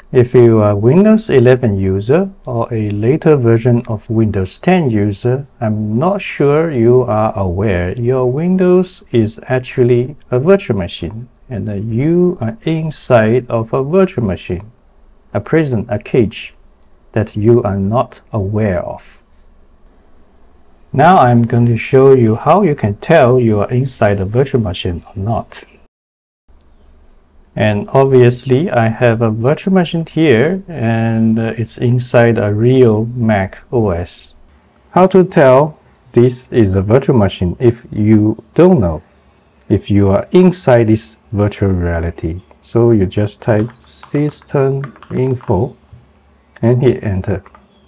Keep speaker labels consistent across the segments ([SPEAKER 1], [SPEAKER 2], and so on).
[SPEAKER 1] If you are a Windows 11 user or a later version of Windows 10 user, I'm not sure you are aware your Windows is actually a virtual machine, and that you are inside of a virtual machine, a prison, a cage that you are not aware of. Now I'm going to show you how you can tell you are inside a virtual machine or not. And obviously I have a virtual machine here, and it's inside a real Mac OS. How to tell this is a virtual machine if you don't know, if you are inside this virtual reality? So you just type system info and hit enter.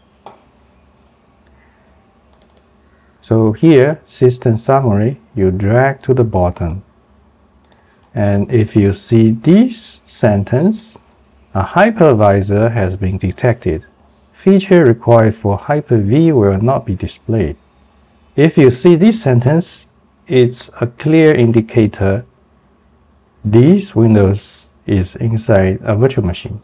[SPEAKER 1] So here, system summary, you drag to the bottom. And if you see this sentence, a hypervisor has been detected. Feature required for Hyper-V will not be displayed. If you see this sentence, it's a clear indicator this Windows is inside a virtual machine.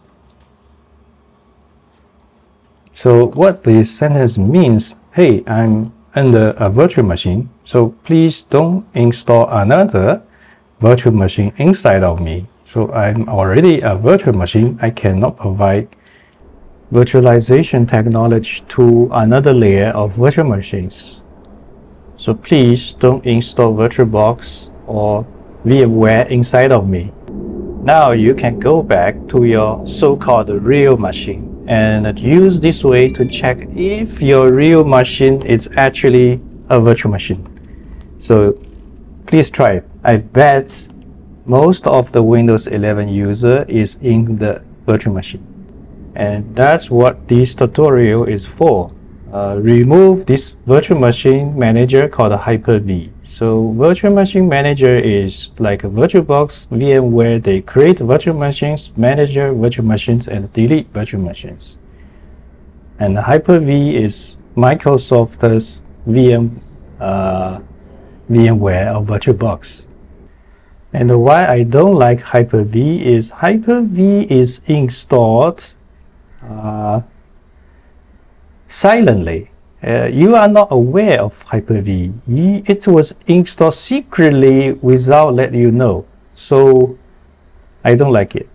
[SPEAKER 1] So what this sentence means, hey, I'm under a virtual machine, so please don't install another virtual machine inside of me. So I'm already a virtual machine. I cannot provide virtualization technology to another layer of virtual machines. So please don't install Virtualbox or VMware inside of me. Now you can go back to your so-called real machine and use this way to check if your real machine is actually a virtual machine. So please try it. I bet most of the Windows 11 user is in the virtual machine. And that's what this tutorial is for. Remove this virtual machine manager called Hyper-V. So virtual machine manager is like a Virtualbox VMware. They create virtual machines, manage virtual machines, and delete virtual machines. And Hyper-V is Microsoft's VMware of Virtualbox. And why I don't like Hyper-V is Hyper-V is installed silently. You are not aware of Hyper-V. It was installed secretly without letting you know. So I don't like it.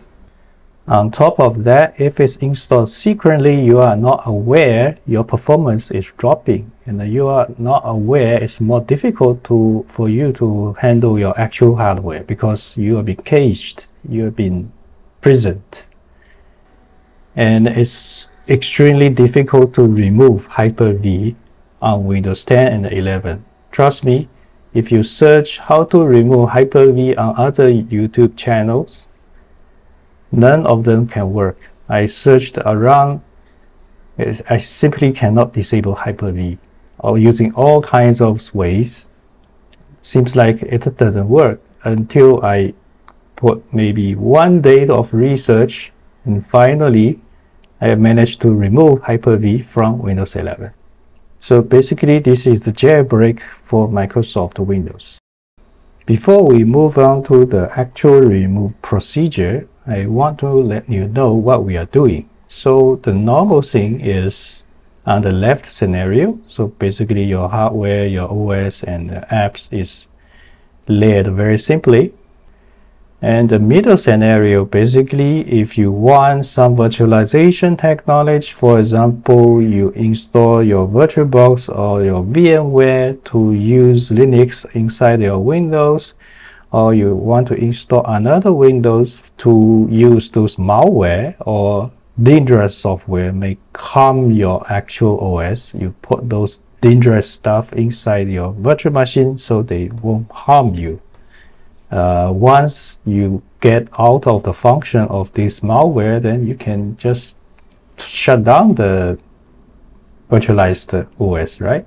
[SPEAKER 1] On top of that, if it's installed secretly, you are not aware your performance is dropping, and you are not aware it's more difficult for you to handle your actual hardware because you have been caged, you have been prisoned. And it's extremely difficult to remove Hyper-V on Windows 10 and 11. Trust me, if you search how to remove Hyper-V on other YouTube channels, none of them can work. I searched around, I simply cannot disable Hyper-V, or using all kinds of ways. Seems like it doesn't work until I put maybe 1 day of research, and finally I managed to remove Hyper-V from Windows 11. So basically this is the jailbreak for Microsoft Windows. Before we move on to the actual remove procedure, I want to let you know what we are doing. So the normal thing is on the left scenario. So basically your hardware, your OS and the apps is layered very simply. And the middle scenario, basically if you want some virtualization technology, for example, you install your Virtualbox or your VMware to use Linux inside your Windows, or you want to install another Windows to use those malware or dangerous software may harm your actual OS. You put those dangerous stuff inside your virtual machine so they won't harm you. Once you get out of the function of this malware, then you can just shut down the virtualized OS, right?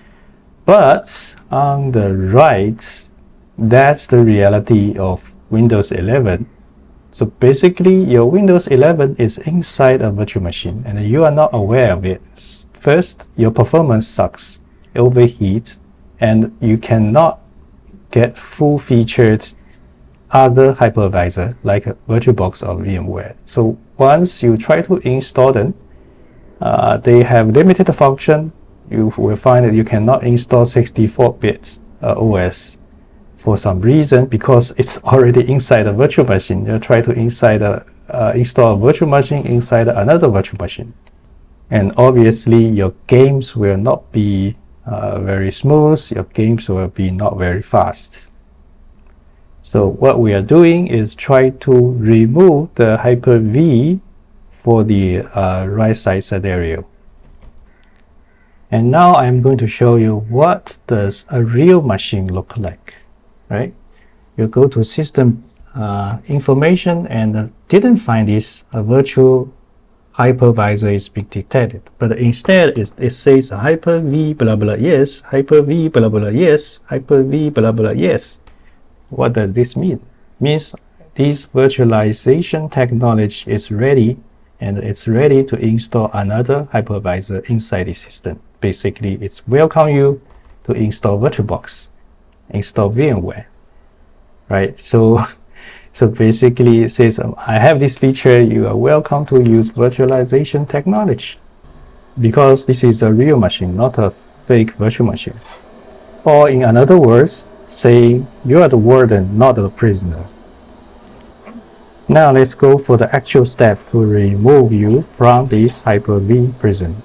[SPEAKER 1] But on the right, that's the reality of Windows 11. So basically your Windows 11 is inside a virtual machine and you are not aware of it. First, your performance sucks, overheats, and you cannot get full-featured other hypervisor like VirtualBox or VMware. So once you try to install them, they have limited function. You will find that you cannot install 64-bit OS for some reason, because it's already inside a virtual machine. You try to install a virtual machine inside another virtual machine, and obviously your games will not be very smooth. Your games will be not very fast. So what we are doing is try to remove the Hyper-V for the right side scenario. And now I'm going to show you what does a real machine look like. Right? You go to system information and didn't find this virtual hypervisor is being detected, but instead it says Hyper-V blah blah yes, Hyper-V blah blah yes, Hyper-V blah blah yes. What does this mean? Means this virtualization technology is ready, and it's ready to install another hypervisor inside the system. Basically, it's welcome you to install VirtualBox, install VMware, right? So basically it says, I have this feature, you are welcome to use virtualization technology, because this is a real machine, not a fake virtual machine. Or in other words, saying you are the warden, not the prisoner. Now let's go for the actual step to remove you from this Hyper-V prison.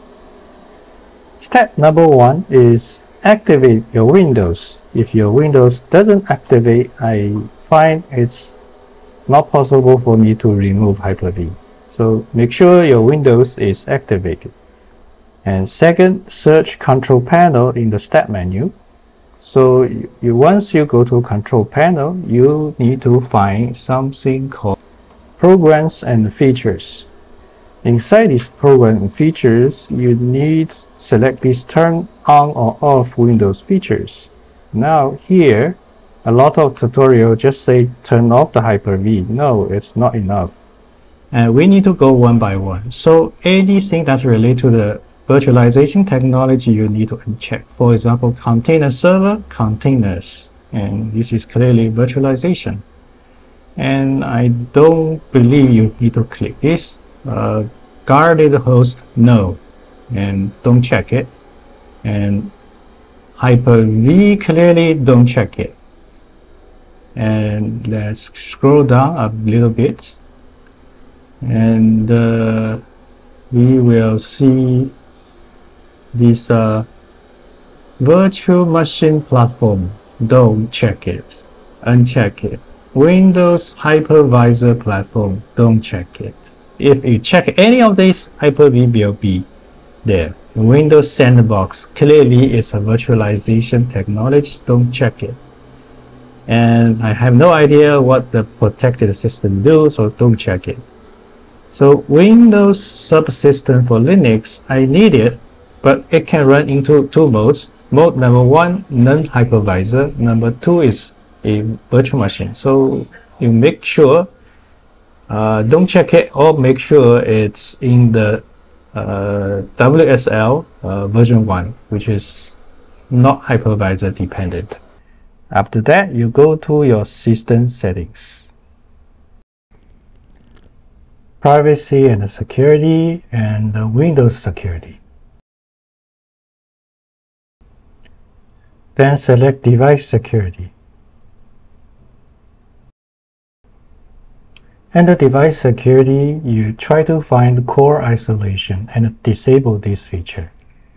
[SPEAKER 1] Step number 1 is activate your Windows. If your Windows doesn't activate, I find it's not possible for me to remove Hyper-V. So make sure your Windows is activated. And second, search Control Panel in the Step menu. So once you go to Control Panel, you need to find something called Programs and Features. Inside this program and features, you need to select this turn on or off Windows features. Now here, a lot of tutorial just say turn off the Hyper-V. No, it's not enough. And we need to go one by one. So anything that's related to the virtualization technology, you need to uncheck. For example, container server, containers. And this is clearly virtualization. And I don't believe you need to click this. Guarded host, no, and don't check it. And Hyper-V, clearly don't check it. And let's scroll down a little bit, and we will see this virtual machine platform. Don't check it, uncheck it. Windows hypervisor platform, don't check it. If you check any of these, Hyper-V will be there. Windows Sandbox, clearly it's a virtualization technology, don't check it. And I have no idea what the protected system do, so don't check it. So Windows subsystem for Linux, I need it, but it can run into two modes. Mode number 1, non-hypervisor. Number 2 is a virtual machine. So you make sure don't check it, or make sure it's in the WSL version 1, which is not hypervisor dependent. After that, you go to your system settings, privacy and security, and Windows security. Then select device security. Under device security, you try to find core isolation and disable this feature.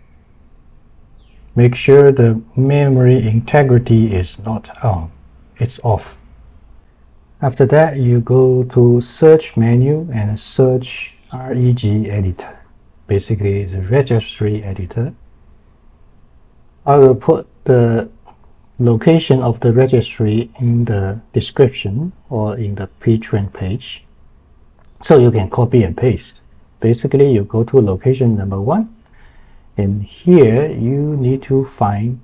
[SPEAKER 1] Make sure the memory integrity is not on, it's off. After that, you go to search menu and search reg editor. Basically, it's a registry editor. I will put the location of the registry in the description or in the ptrain page, so you can copy and paste. Basically, you go to location number 1, and here you need to find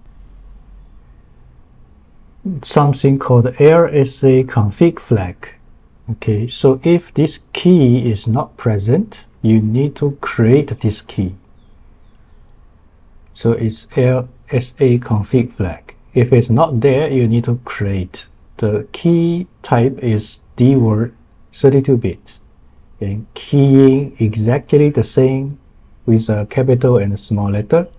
[SPEAKER 1] something called RSA config flag. Okay, so if this key is not present, you need to create this key. So it's RSA config flag. If it's not there, you need to create the key type is D word 32 bits, and keying exactly the same with a capital and a small letter.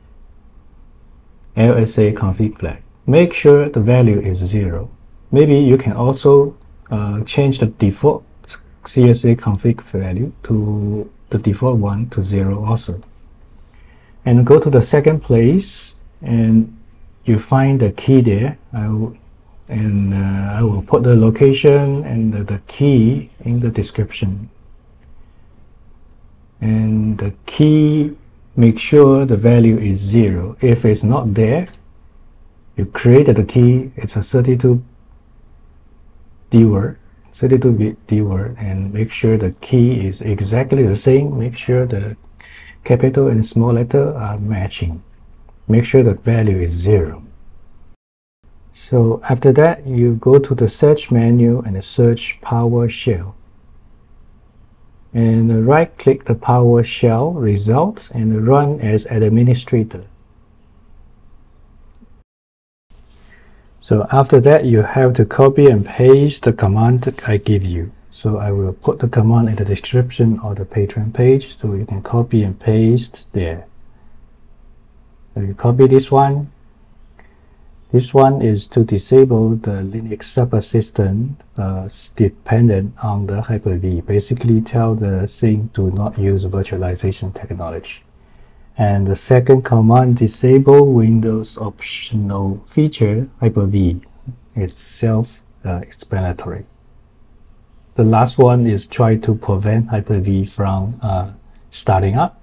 [SPEAKER 1] LSA config flag. Make sure the value is 0. Maybe you can also change the default CSA config value to the default one to 0 also. And go to the second place and you find the key there. I will put the location and the key in the description. And the key, make sure the value is 0. If it's not there, you created the key, it's a 32 D word, 32-bit D word, and make sure the key is exactly the same. Make sure the capital and small letter are matching. Make sure the value is 0. So after that, you go to the search menu and search PowerShell. And right-click the PowerShell results and run as administrator. So after that, you have to copy and paste the command that I give you. So I will put the command in the description of the Patreon page, so you can copy and paste there. So you copy this one. This one is to disable the Linux subassistant dependent on the Hyper-V. Basically tell the thing to not use virtualization technology. And the second command, disable Windows optional feature Hyper-V. It's self-explanatory. The last one is try to prevent Hyper-V from starting up.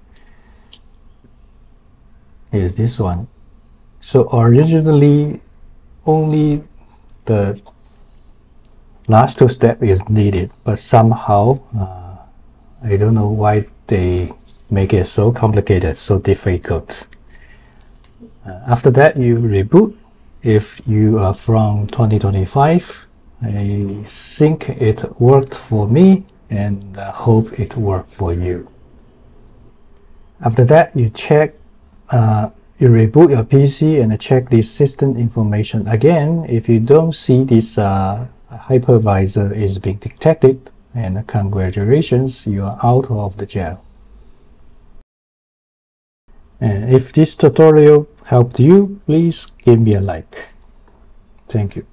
[SPEAKER 1] Is this one. So originally, only the last two steps is needed, but somehow, I don't know why they make it so complicated, so difficult. After that, you reboot. If you are from 2025, I think it worked for me, and I hope it worked for you. After that, you check you reboot your PC and check this system information. Again, if you don't see this hypervisor is being detected, and congratulations, you are out of the jail. And if this tutorial helped you, please give me a like. Thank you.